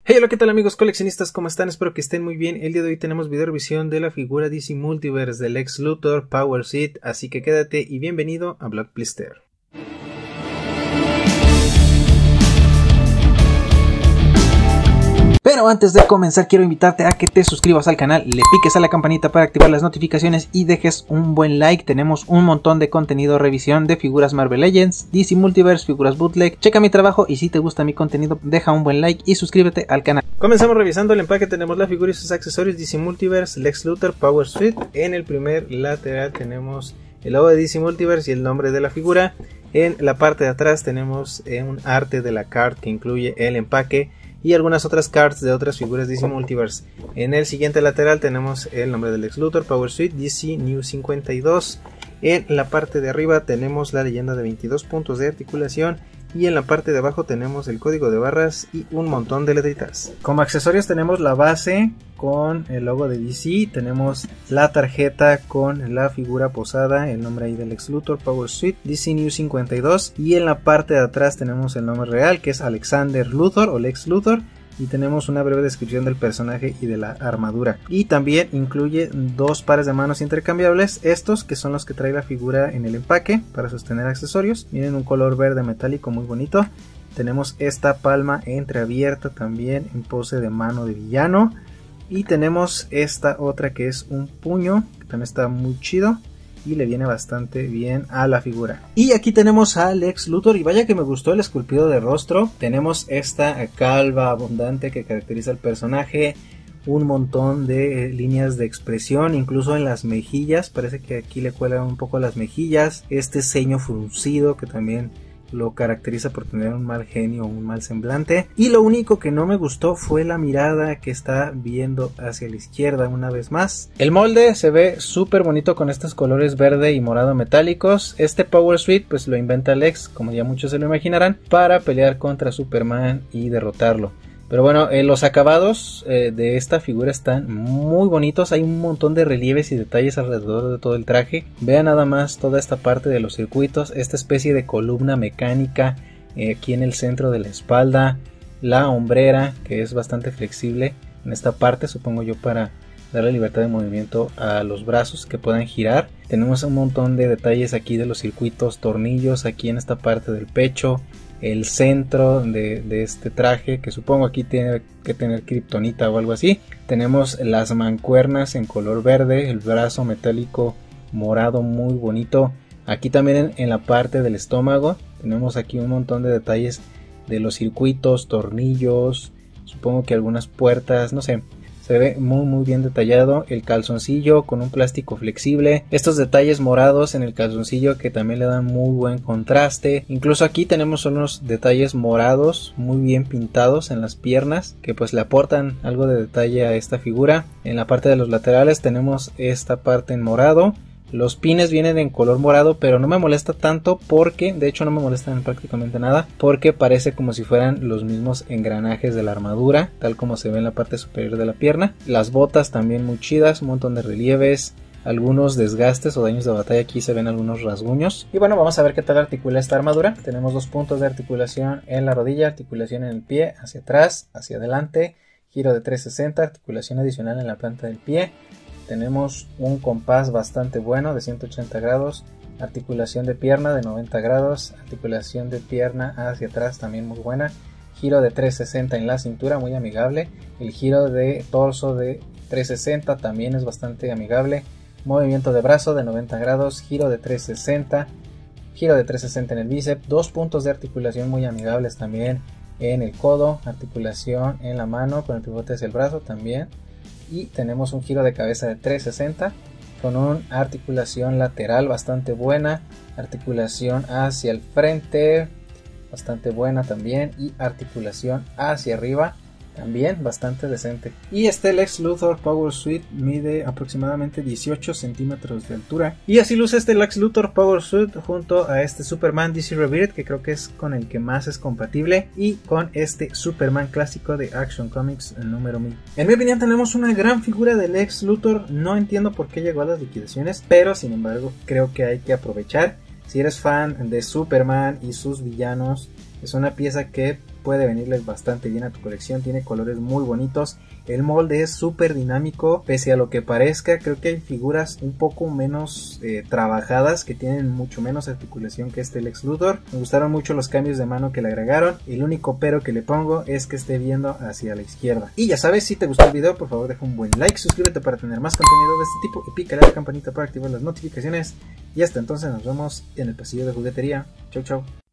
Hey, hola, ¿qué tal amigos coleccionistas? ¿Cómo están? Espero que estén muy bien. El día de hoy tenemos video revisión de la figura DC Multiverse del Lex Luthor Power Suit, así que quédate y bienvenido a Block Blister. Pero antes de comenzar quiero invitarte a que te suscribas al canal, le piques a la campanita para activar las notificaciones y dejes un buen like. Tenemos un montón de contenido, revisión de figuras Marvel Legends, DC Multiverse, figuras bootleg. Checa mi trabajo y si te gusta mi contenido deja un buen like y suscríbete al canal. Comenzamos revisando el empaque. Tenemos la figura y sus accesorios DC Multiverse Lex Luthor Power Suit. En el primer lateral tenemos el logo de DC Multiverse y el nombre de la figura. En la parte de atrás tenemos un arte de la card que incluye el empaque y algunas otras cards de otras figuras DC Multiverse. En el siguiente lateral tenemos el nombre del Lex Luthor Power Suit DC New 52. En la parte de arriba tenemos la leyenda de 22 puntos de articulación y en la parte de abajo tenemos el código de barras y un montón de letritas. Como accesorios tenemos la base con el logo de DC, tenemos la tarjeta con la figura posada, el nombre ahí del Lex Luthor Power Suit DC New 52, y en la parte de atrás tenemos el nombre real que es Alexander Luthor o Lex Luthor. Y tenemos una breve descripción del personaje y de la armadura. Y también incluye dos pares de manos intercambiables. Estos que son los que trae la figura en el empaque para sostener accesorios. Vienen un color verde metálico muy bonito. Tenemos esta palma entreabierta también en pose de mano de villano. Y tenemos esta otra que es un puño, que también está muy chido y le viene bastante bien a la figura. Y aquí tenemos a Lex Luthor y vaya que me gustó el esculpido de rostro. Tenemos esta calva abundante que caracteriza al personaje, un montón de líneas de expresión, incluso en las mejillas, parece que aquí le cuelgan un poco las mejillas, este ceño fruncido que también lo caracteriza por tener un mal genio o un mal semblante. Y lo único que no me gustó fue la mirada que está viendo hacia la izquierda una vez más. El molde se ve súper bonito con estos colores verde y morado metálicos. Este Power Suit pues lo inventa Lex, como ya muchos se lo imaginarán, para pelear contra Superman y derrotarlo. Pero bueno, los acabados de esta figura están muy bonitos. Hay un montón de relieves y detalles alrededor de todo el traje. Vean nada más toda esta parte de los circuitos, esta especie de columna mecánica aquí en el centro de la espalda, la hombrera que es bastante flexible en esta parte, supongo yo para darle libertad de movimiento a los brazos que puedan girar. Tenemos un montón de detalles aquí de los circuitos, tornillos aquí en esta parte del pecho, el centro de este traje que supongo aquí tiene que tener kriptonita o algo así. Tenemos las mancuernas en color verde, el brazo metálico morado muy bonito. Aquí también en la parte del estómago tenemos aquí un montón de detalles de los circuitos, tornillos, supongo que algunas puertas, no sé. Se ve muy bien detallado. El calzoncillo con un plástico flexible. Estos detalles morados en el calzoncillo que también le dan muy buen contraste. Incluso aquí tenemos unos detalles morados muy bien pintados en las piernas, que pues le aportan algo de detalle a esta figura. En la parte de los laterales tenemos esta parte en morado. Los pines vienen en color morado, pero no me molesta tanto porque, de hecho no me molestan prácticamente nada, porque parece como si fueran los mismos engranajes de la armadura, tal como se ve en la parte superior de la pierna. Las botas también muy chidas, un montón de relieves, algunos desgastes o daños de batalla, aquí se ven algunos rasguños. Y bueno, vamos a ver qué tal articula esta armadura. Tenemos dos puntos de articulación en la rodilla, articulación en el pie, hacia atrás, hacia adelante, giro de 360, articulación adicional en la planta del pie. Tenemos un compás bastante bueno de 180 grados, articulación de pierna de 90 grados, articulación de pierna hacia atrás también muy buena, giro de 360 en la cintura muy amigable, el giro de torso de 360 también es bastante amigable, movimiento de brazo de 90 grados, giro de 360, giro de 360 en el bíceps, dos puntos de articulación muy amigables también en el codo, articulación en la mano con el pivote hacia el brazo también. Y tenemos un giro de cabeza de 360 con una articulación lateral bastante buena, articulación hacia el frente bastante buena también y articulación hacia arriba también bastante decente. Y este Lex Luthor Power Suit mide aproximadamente 18 centímetros de altura. Y así luce este Lex Luthor Power Suit junto a este Superman DC Rebirth, que creo que es con el que más es compatible, y con este Superman clásico de Action Comics número 1000. En mi opinión tenemos una gran figura de Lex Luthor. No entiendo por qué llegó a las liquidaciones, pero sin embargo creo que hay que aprovechar. Si eres fan de Superman y sus villanos, Es una pieza que puede venirles bastante bien a tu colección, tiene colores muy bonitos, el molde es súper dinámico, pese a lo que parezca. Creo que hay figuras un poco menos trabajadas, que tienen mucho menos articulación que este Lex Luthor. Me gustaron mucho los cambios de mano que le agregaron, el único pero que le pongo es que esté viendo hacia la izquierda. Y ya sabes, si te gustó el video, por favor deja un buen like, suscríbete para tener más contenido de este tipo y pícale a la campanita para activar las notificaciones. Y hasta entonces nos vemos en el pasillo de juguetería. Chau chau.